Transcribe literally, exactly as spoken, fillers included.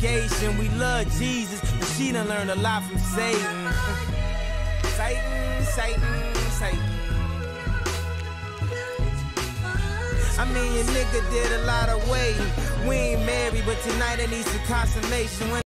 congregation. We love Jesus, but she done learned a lot from Satan. Satan, Satan, Satan. I mean, your nigga did a lot of waiting. We ain't married, but tonight I need some consummation. When